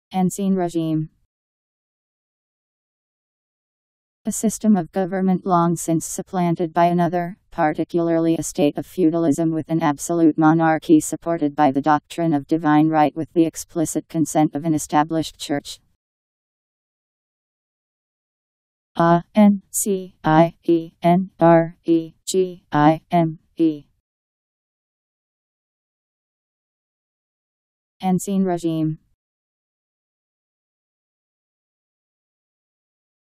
Ancien régime. A system of government long since supplanted by another, particularly a state of feudalism with an absolute monarchy supported by the doctrine of divine right with the explicit consent of an established church. Ancien regime.